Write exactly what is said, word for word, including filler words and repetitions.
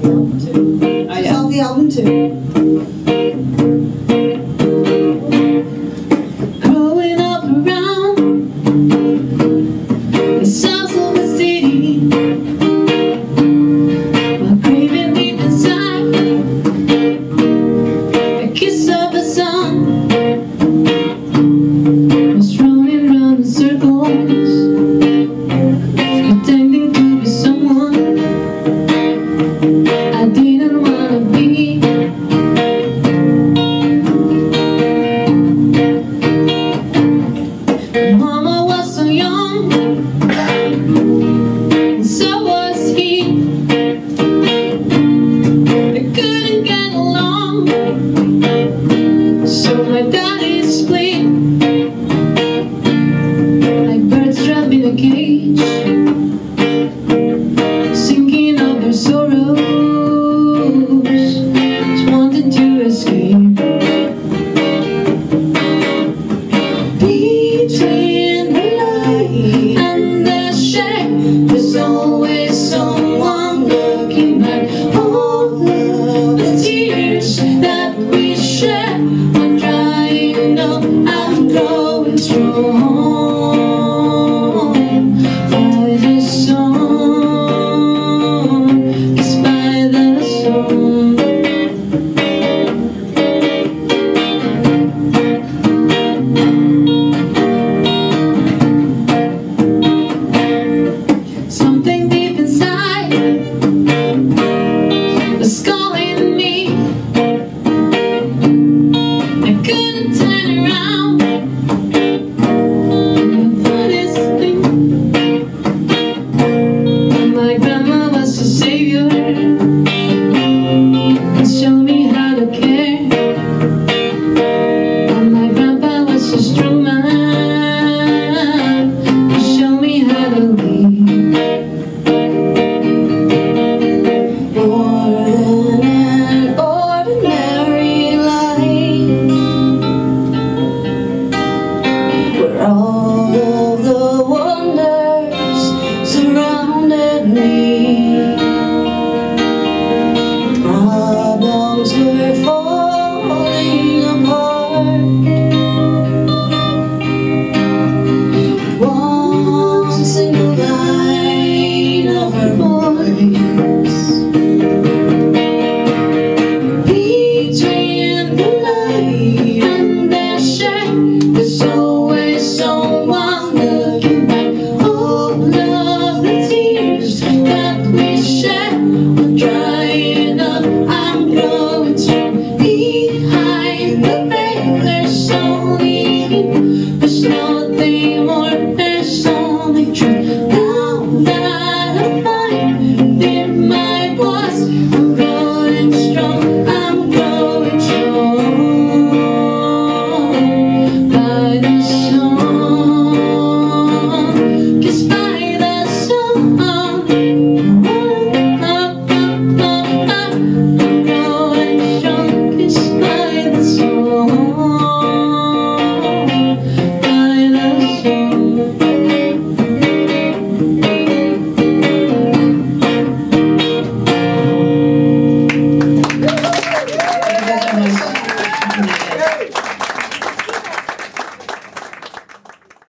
album too. Oh, She's yeah. off the album too. Growing up around the sounds of the city, while craving deep inside the kiss of a sun, was running round in circles, pretending to be someone I didn't wanna be. Mama was so young, and so was he. They couldn't get along, so my daddy split, like birds trapped in a cage, singing of their sorrows, just wanting to escape. Between the light and the shade, there's always someone looking back. All the tears that we shed when drying up and growing strong by the sun, yes, by the sun. Something deep inside was calling me. I couldn't turn around. The funniest thing, my grandma was a savior and showed me how to care. And my grandpa was a strong man.